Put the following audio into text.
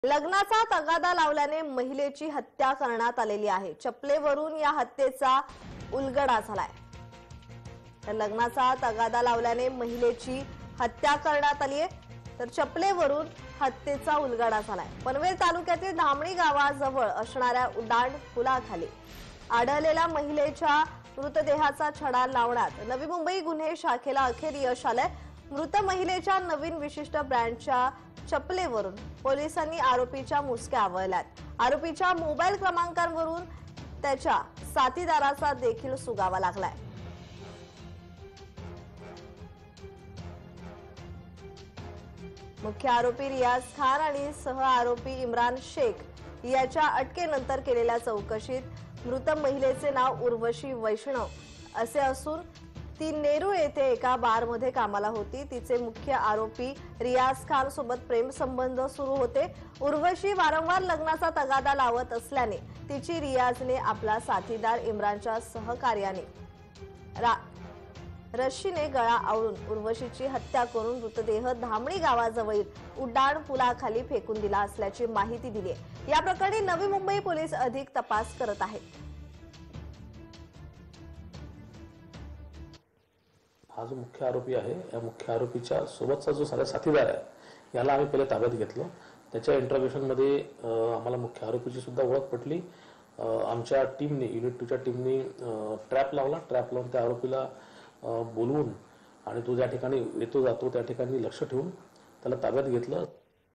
लग्नाचा तगादा लावल्याने महिलेची हत्या करण्यात आलेली आहे। चपलेवरून या हत्येचा उलगडा झालाय। तर लग्नाचा तगादा लावल्याने महिलेची हत्या करण्यात आली आहे। तर चपलेवरून हत्येचा उलगडा झालाय। पनवेल तालुक्यातील धामणी गावाजवळ असणाऱ्या उड्डाण पुलाखाली आढळलेल्या महिलेच्या मृतदेहाचा छडा लावण्यात नवी मुंबई गुन्हे शाखेला अखेर यश आलंय। मृत महिलेच्या नवीन विशिष्ट ब्रँडच्या चपलेवरून पोलिसांनी आरोपीच्या मुसक्या आवळल्यात। आरोपीच्या मोबाईल क्रमांकावरून त्याच्या साथीदाराचा देखील सुगावा लागलाय। मुख्य आरोपी रियाज खान आणि सह आरोपी इम्रान शेख याच्या अटकेनंतर केलेल्या चौकशीत मृत महिलेचे नाव उर्वशी वैष्णव असे असून ती नेरूळ येथे एका बारमध्ये कामाला होती। तिचे मुख्य आरोपी रियाज खान सोबत प्रेम संबंध सुरू होते। उर्वशी वारंवार लग्नाचा तगादा लावत असल्याने तिची रियाजने आपला साथीदार इम्रानच्या सहकार्याने रश्शीने गळा आवळून उर्वशीची हत्या करून मृतदेह धामणी गावाजवळील उड्डाण पुलाखाली फेकून दिला असल्याची माहिती दिली आहे। या प्रकरणी नवी मुंबई पोलीस अधिक तपास करत आहेत। हा जो मुख्य आरोपी आहे या मुख्य आरोपीच्या सोबतचा जो साथीदार आहे याला आम्ही पहिले ताब्यात घेतलं। त्याच्या इंटरोगेशन मध्ये आम्हाला मुख्य आरोपीची सुद्धा ओळख पटली। आमच्या टीमने युनिट 2 च्या टीमने ट्रॅप लावला। ट्रॅप लावून त्या आरोपीला बोलवून आणि तो ज्या ठिकाणी येतो जातो त्या ठिकाणी लक्ष ठेवून त्याला ताब्यात घेतलं।